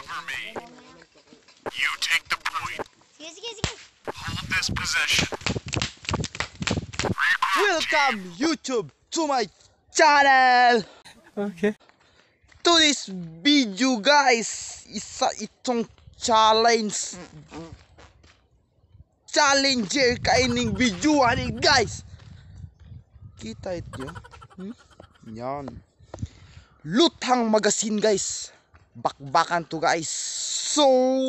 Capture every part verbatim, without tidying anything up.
Cover me. You take the point. Sige, sige, sige. Hold this position. Welcome YouTube to my channel. Okay. To this video guys, isa itong challenge. Challenger kaining video ani guys. Kita ito. Hmm? Yan. Lutang magasin guys. Bakbakan to guys. So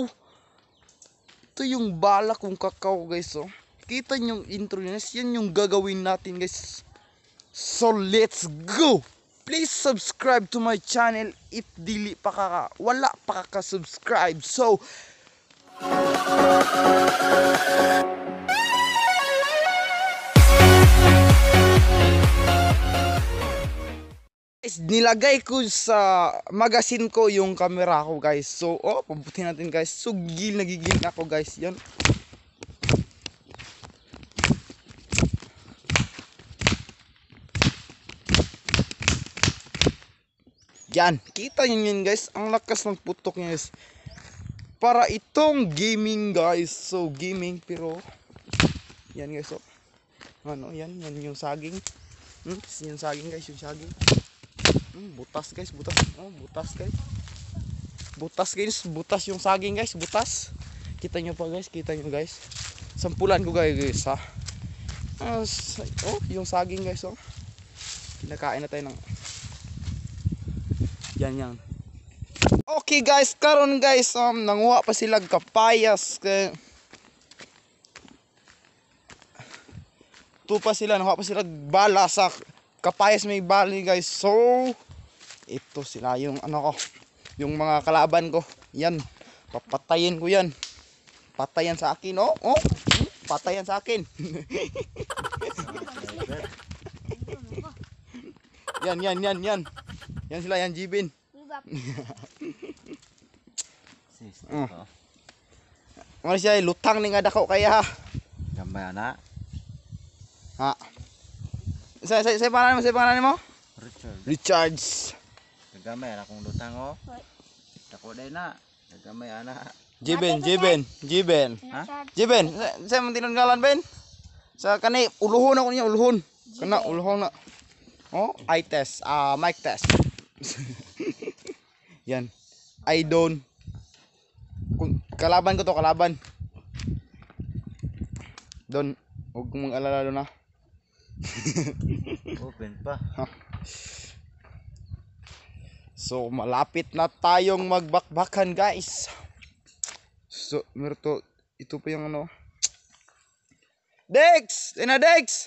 ito yung bala kong kakao guys, oh. Kita nyo yung intro nyo, yan yung gagawin natin guys. So let's go. Please subscribe to my channel if dili pa kaka, wala pa kaka-subscribe. So guys, nilagay ko sa magazine ko yung camera ko guys. So oh, pabutin natin guys. So gigil nagigil ako guys. Yan. Yan, kita nyo yun guys. Ang lakas ng putok niya guys. Para itong gaming guys. So gaming pero yan guys, oh. Ano, yan, yan yung saging. Hmm, yung saging guys, yung saging. Hmm, butas guys, butas. Oh, butas guys. Butas guys, butas yung saging guys, butas. Kita nyo pa guys, kita nyo guys. Sampulan ko guys, guys ha. Oh, yung saging guys, oh. Kinakain na tayo ng yan yan. Okay guys, karon guys, um, nanguha pa sila kapayas. Kaya ito pa sila, nanguha pa sila bala sa kapayas may bali guys. So ito sila yung ano ko, yung mga kalaban ko. Yan, papatayin ko yan. Patayan sa akin, oh, oh. Patayan sa akin. Yan, yan, yan, yan. Yan sila, yan Jibin. Oh. Ano siya, lutang ni nga dako kaya. Gamay na. Ha. Sa sa sa pangalan mo, sa pangalan mo? Richard. Richards. Gamay na kung lutang oh. Dako day na. Gamay ana. Jibin, Jibin, Jibin. Ha? Jibin, sa sa man tinanggalan Ben? Sa kani uluhon ako niya, uluhon. Kana uluhon na. Oh, eye test, ah uh, mic test. Yan. I don't. Kalaban ko to, kalaban. Don, huwag kong mag-alala doon na. Open pa. So, malapit na tayong magbakbakan guys. So, meron to, ito pa yung ano. Dex! Ina Dex!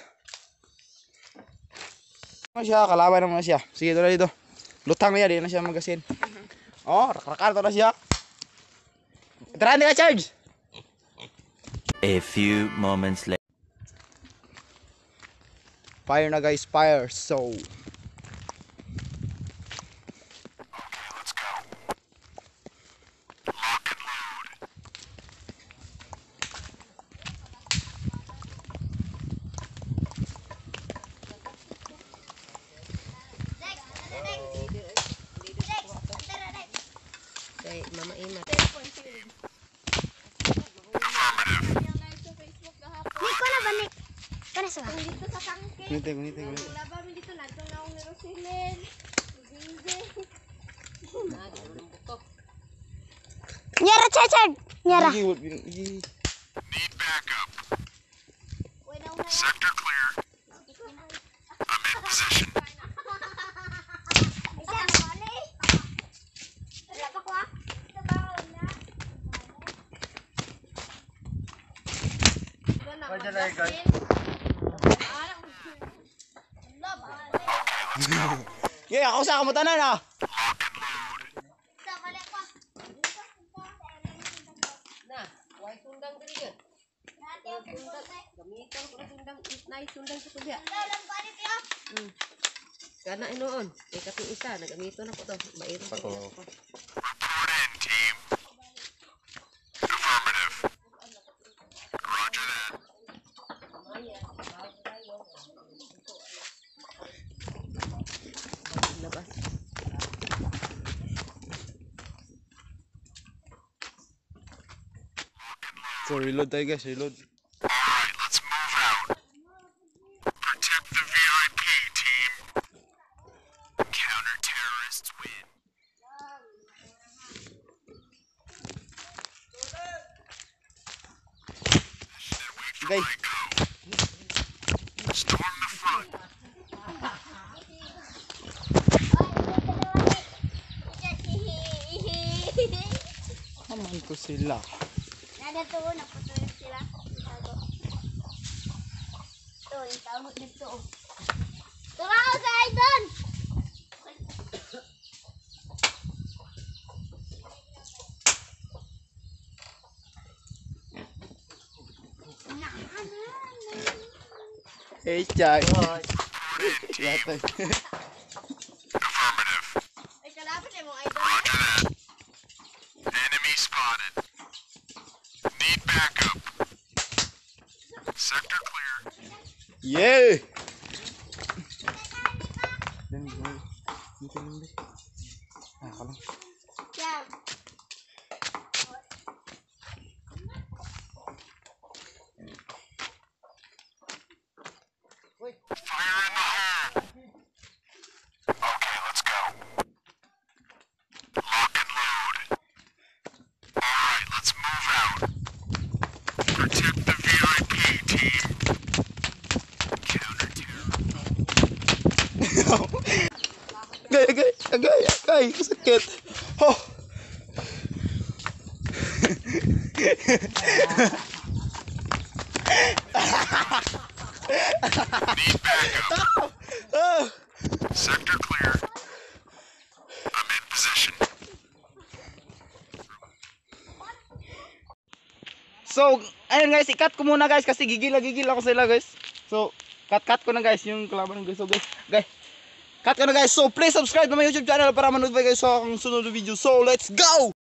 Ano siya, kalaban naman siya. Sige, ito na dito. Lutang na yan, di na siya magasin. Oh, rak-rakar ito na siya. Tara, hindi ka charge! A few moments later. Fire na guys, fire. So Okay, let's go. Lock and load. Kay Mama Ima. Nick, ko na ba, Nick? Kana sa ba? Dito sa tangke. kunite, kunite, kunite. Laba mi dito na na akong nirosilin. Bingge. Nyara, Chachard! Nyara. Igi, wag- igi. Need backup. Wait na una. Sector clear. I'm in position. Isa na bali. Wala pa ko ah. Ito ba una? Wala na magasin. Yeah, ako sa kamutanan ha. Lock and load. Isa bali pa. Na, why sundang diri yun? Dati ako Sundang. Gamiton ko na sundang. Nay sundang sa tubiya. lang bali tiyo. Hmm. Kana inoon. Kay kating isa nagamiton ako to. Bairo ko. Report in, team. Affirmative. Roger that. Labas. So reload tayo guys, reload. Guys, naman ko sila. Nada to, naputulog sila. Tago. Ito, yung tago dito. Turaw sa idon! Hey, Chai. Ay, Yatay. kalapit eh mong idon. Enemy spotted. Need backup. Sector clear. Yeah! Dan, boy. Dito lang din. Ah, ako lang. Yan. Fire in the hole. Okay, let's go. Lock and load. Alright, let's move out. Protect the V I P team. Counter terror. Gay, gay, gay, gay, sakit. Oh! Need backup. Ah! Sector clear. I'm in position. So, ayun guys, i-cut ko muna guys kasi gigil na gigil ako sila guys. So, cut-cut ko na guys yung kalaban guys. So guys, guys, cut ko na guys. So, please subscribe to my YouTube channel para manood kayo sa aking sunod na video. So, let's go!